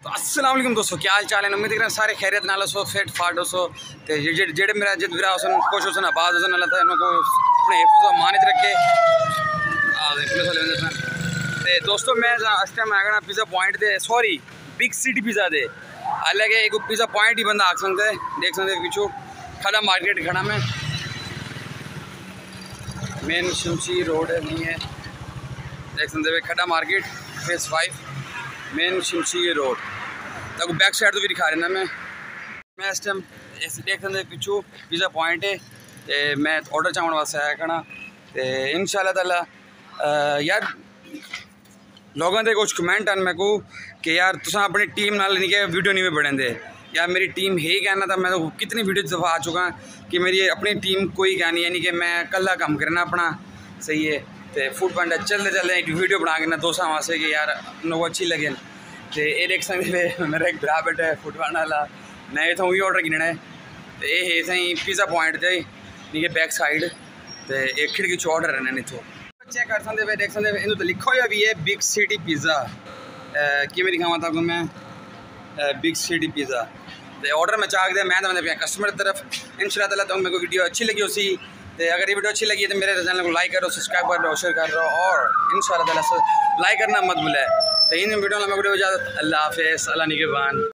तो अस्सलाम वालेकुम दोस्तों, क्या हाल चाल है। उम्मीद करें सारे खैरियत नाल सो फिट फाट हो सो ते जेड़े मेरा जिद विरा हुसन खुश हुसन आबाद हुसन अल्लाह ताला को अपने हिफ्ज़ व मानित रखे। ते दोस्तों मैं इस टाइम आया पिज़्ज़ा पॉइंट दे सॉरी बिग सिटी पिज़्ज़ा दे हालांकि एक पिज़्ज़ा पॉइंट ही बंदा आख सकता है। देख सकते पिछू खड़ा मार्केट खड़ा में मेन शमशी रोड नहीं है। देख सकते खड़ा मार्केट फेस 5 मेन शमशी रोड तक बैक साइड तो भी दिखा रहा मैं इस टाइम देख सकते पिछू पिज़्ज़ा पॉइंट है ते मैं ऑर्डर चाहने वास्ते आया करना ते इंशाल्लाह ताला यार लोगों के कुछ कमेंट आन मैं को कि यार तुम अपनी टीम नाल नहीं के वीडियो नहीं बने दे यार मेरी टीम है ही कहना था। मैं तो कितनी वीडियो दफ़ा आ चुका कि मेरी अपनी टीम कोई क्या नहीं है, यानी कि मैं कल्ला काम करना अपना सही है। तो फूड पैंडा चलते चलते एक वीडियो बना के ना दोस्तों वास्ते कि यार उनको अच्छी लगे। तो ये देख सकते मेरा एक भरा बैठा है फूड पैंड वाला मैं इतों भी ऑर्डर गिनना है। तो ये सही पिज़्ज़ा पॉइंट से नहीं बैक साइड तो एक खिड़की च ऑर्डर रहने इतों चेक कर सकते वे देख सकते इन तो लिखो हुआ भी है बिग सिटी पिज़्ज़ा कि मेरी खावा था मैं बिग सिटी पिज़्ज़ा तो ऑर्डर में चाह दिया मैं तो मैंने कस्टमर की तरफ इंशाल्लाह ताला तो मेरे को वीडियो अच्छी लगी उसी तो अगर ये वीडियो अच्छी लगी तो मेरे चैनल को लाइक करो सब्सक्राइब करो शेयर करो और इंशाल्लाह ताला लाइक करना मत भूलें। तो इन वीडियो में वीडियो इजाज़त अल्लाह हाफिज़ अल्लाह निगहबान।